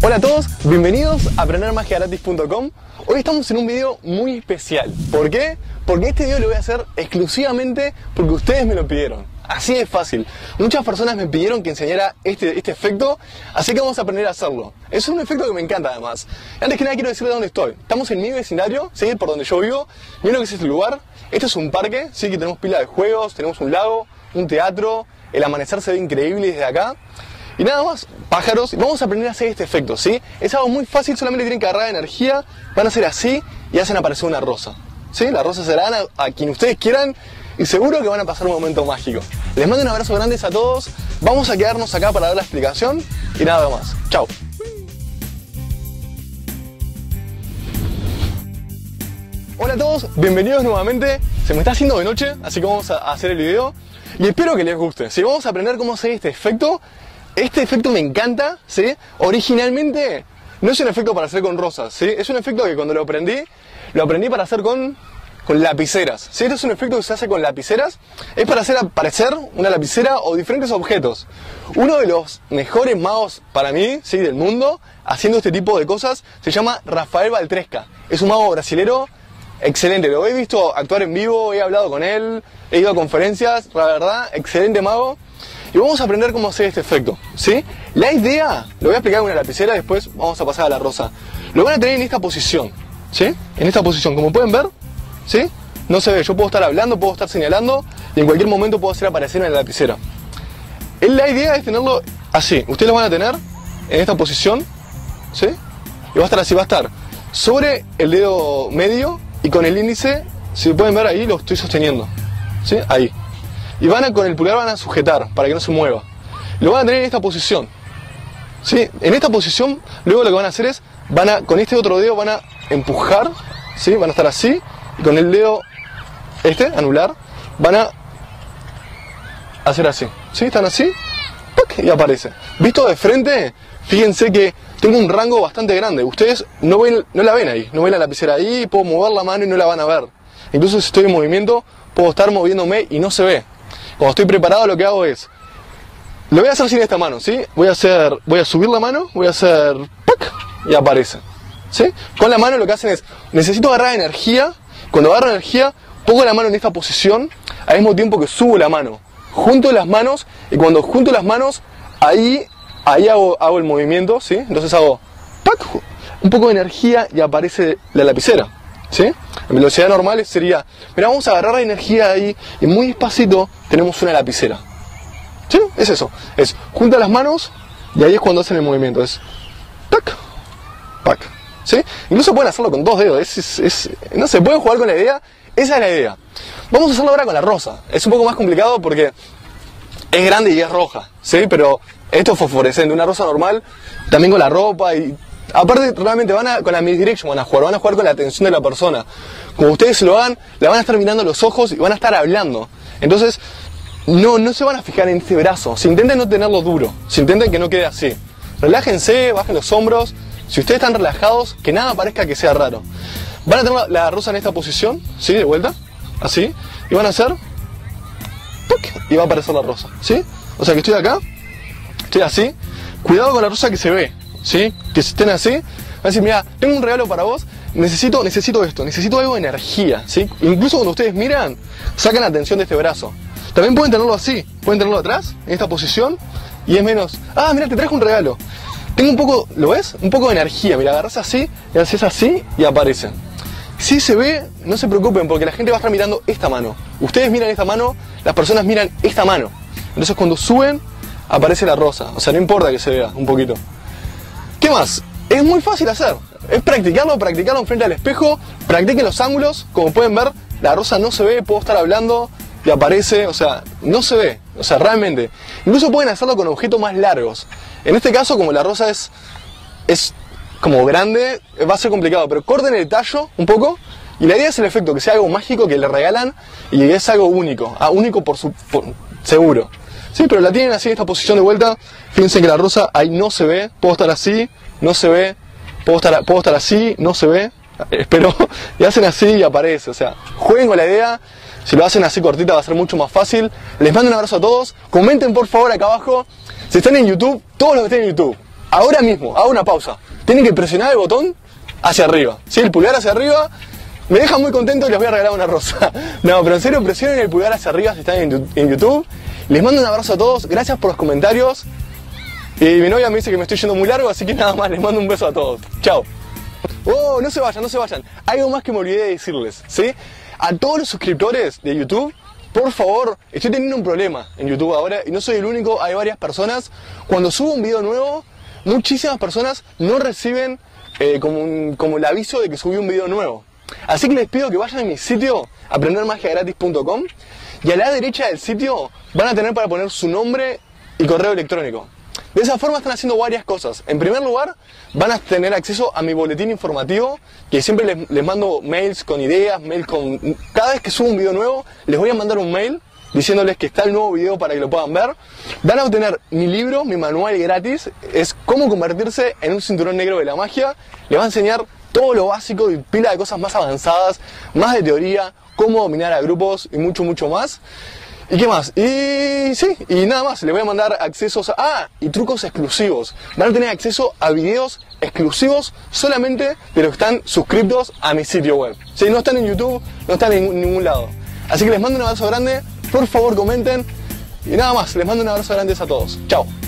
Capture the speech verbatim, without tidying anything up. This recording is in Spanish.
Hola a todos, bienvenidos a aprender magia gratis punto com. Hoy estamos en un video muy especial. ¿Por qué? Porque este video lo voy a hacer exclusivamente porque ustedes me lo pidieron. Así de fácil. Muchas personas me pidieron que enseñara este, este efecto, así que vamos a aprender a hacerlo. Es un efecto que me encanta además. Antes que nada quiero decirles dónde estoy. Estamos en mi vecindario, ¿sí? Por donde yo vivo. Miren lo que es este lugar. Esto es un parque, sí, que tenemos pila de juegos, tenemos un lago, un teatro. El amanecer se ve increíble desde acá. Y nada más, pájaros, y vamos a aprender a hacer este efecto, ¿sí? Es algo muy fácil, solamente tienen que agarrar energía, van a hacer así y hacen aparecer una rosa, ¿sí? La rosa se la dan a, a quien ustedes quieran y seguro que van a pasar un momento mágico. Les mando un abrazo grande a todos, vamos a quedarnos acá para dar la explicación y nada más. Chao. Hola a todos, bienvenidos nuevamente. Se me está haciendo de noche, así que vamos a hacer el video y espero que les guste. Si vamos a aprender cómo hacer este efecto. Este efecto me encanta, ¿sí? Originalmente no es un efecto para hacer con rosas, ¿sí? Es un efecto que cuando lo aprendí, lo aprendí para hacer con, con lapiceras, ¿sí? Este es un efecto que se hace con lapiceras, es para hacer aparecer una lapicera o diferentes objetos. Uno de los mejores magos para mí, ¿sí? Del mundo, haciendo este tipo de cosas, se llama Rafael Baltresca. Es un mago brasilero excelente, lo he visto actuar en vivo, he hablado con él, he ido a conferencias, la verdad, excelente mago. Y vamos a aprender cómo hacer este efecto, ¿sí? La idea, lo voy a explicar con una lapicera, después vamos a pasar a la rosa. Lo van a tener en esta posición, ¿sí? En esta posición, como pueden ver, ¿sí? No se ve, yo puedo estar hablando, puedo estar señalando y en cualquier momento puedo hacer aparecer en la lapicera. La idea es tenerlo así, ustedes lo van a tener en esta posición, ¿sí? Y va a estar así, va a estar sobre el dedo medio y con el índice, si pueden ver ahí, lo estoy sosteniendo, ¿sí? Ahí. Y van a, con el pulgar van a sujetar para que no se mueva. Lo van a tener en esta posición, ¿sí? En esta posición, luego lo que van a hacer es, van a, con este otro dedo van a empujar, ¿sí? Van a estar así, y con el dedo, este, anular, van a hacer así, ¿sí? Están así, ¡pac! Y aparece. Visto de frente, fíjense que tengo un rango bastante grande. Ustedes no, ven, no la ven ahí, no ven la lapicera ahí, puedo mover la mano y no la van a ver. Incluso si estoy en movimiento, puedo estar moviéndome y no se ve. Cuando estoy preparado lo que hago es, lo voy a hacer sin esta mano, ¿sí? Voy a hacer, voy a subir la mano, voy a hacer, ¡pac! Y aparece, ¿sí? Con la mano lo que hacen es, necesito agarrar energía, cuando agarro energía, pongo la mano en esta posición, al mismo tiempo que subo la mano, junto las manos, y cuando junto las manos, ahí, ahí hago, hago el movimiento, ¿sí? Entonces hago, ¡pac! Un poco de energía y aparece la lapicera, ¿sí? En velocidad normal sería, mira, vamos a agarrar la energía ahí y muy despacito tenemos una lapicera, ¿sí? Es eso, es junta las manos y ahí es cuando hacen el movimiento, es tac, pac, ¿sí? Incluso pueden hacerlo con dos dedos, es, es, es, no se pueden jugar con la idea, esa es la idea. Vamos a hacerlo ahora con la rosa, es un poco más complicado porque es grande y es roja, ¿sí? Pero esto es fosforescente, una rosa normal, también con la ropa y... Aparte, realmente van a, con la misdirection van a jugar, van a jugar con la atención de la persona. Como ustedes lo hagan, la van a estar mirando a los ojos y van a estar hablando. Entonces, no, no se van a fijar en este brazo. Si intenten no tenerlo duro, si intenten que no quede así. Relájense, bajen los hombros. Si ustedes están relajados, que nada parezca que sea raro. Van a tener la, la rosa en esta posición, ¿sí? De vuelta, así. Y van a hacer... ¡puc! Y va a aparecer la rosa, ¿sí? O sea que estoy acá, estoy así. Cuidado con la rosa que se ve. ¿Sí? Que estén así, van a decir, mira, tengo un regalo para vos, necesito, necesito esto, necesito algo de energía, ¿sí? Incluso cuando ustedes miran, sacan la atención de este brazo. También pueden tenerlo así, pueden tenerlo atrás, en esta posición, y es menos, ah, mira, te traje un regalo. Tengo un poco, ¿lo ves? Un poco de energía, mira, agarras así, y haces así, y aparecen. Si se ve, no se preocupen, porque la gente va a estar mirando esta mano. Ustedes miran esta mano, las personas miran esta mano. Entonces cuando suben, aparece la rosa, o sea, no importa que se vea un poquito. ¿Qué más? Es muy fácil hacer, es practicarlo, practicarlo enfrente al espejo, practiquen los ángulos, como pueden ver, la rosa no se ve, puedo estar hablando y aparece, o sea, no se ve, o sea, realmente. Incluso pueden hacerlo con objetos más largos. En este caso, como la rosa es, es como grande, va a ser complicado, pero corten el tallo un poco y la idea es el efecto, que sea algo mágico que le regalan y que es algo único, ah, único por su, por, seguro. Sí, pero la tienen así en esta posición de vuelta. Fíjense que la rosa ahí no se ve. Puedo estar así, no se ve. Puedo estar, puedo estar así, no se ve. Espero. Y hacen así y aparece. O sea, jueguen con la idea. Si lo hacen así cortita va a ser mucho más fácil. Les mando un abrazo a todos. Comenten por favor acá abajo. Si están en YouTube, todos los que estén en YouTube, ahora mismo, hago una pausa. Tienen que presionar el botón hacia arriba, ¿sí? El pulgar hacia arriba. Me deja muy contento y les voy a regalar una rosa. No, pero en serio, presionen el pulgar hacia arriba si están en YouTube. Les mando un abrazo a todos, gracias por los comentarios. Y mi novia me dice que me estoy yendo muy largo, así que nada más, les mando un beso a todos. Chao. Oh, no se vayan, no se vayan. Algo más que me olvidé de decirles, ¿sí? A todos los suscriptores de YouTube, por favor, estoy teniendo un problema en YouTube ahora y no soy el único, hay varias personas. Cuando subo un video nuevo, muchísimas personas no reciben eh, como, un, como el aviso de que subí un video nuevo. Así que les pido que vayan a mi sitio, aprender magia gratis punto com, y a la derecha del sitio van a tener para poner su nombre y correo electrónico. De esa forma están haciendo varias cosas. En primer lugar, van a tener acceso a mi boletín informativo, que siempre les, les mando mails con ideas, mails con... Cada vez que subo un video nuevo, les voy a mandar un mail diciéndoles que está el nuevo video para que lo puedan ver. Van a obtener mi libro, mi manual gratis, es cómo convertirse en un cinturón negro de la magia. Les va a enseñar todo lo básico y pila de cosas más avanzadas, más de teoría, cómo dominar a grupos y mucho, mucho más. ¿Y qué más? Y sí, y nada más, les voy a mandar accesos a... Ah, y trucos exclusivos. Van a tener acceso a videos exclusivos solamente de los que están suscriptos a mi sitio web. Si no están en YouTube, no están en ningún lado. Así que les mando un abrazo grande, por favor comenten. Y nada más, les mando un abrazo grande a todos. Chao.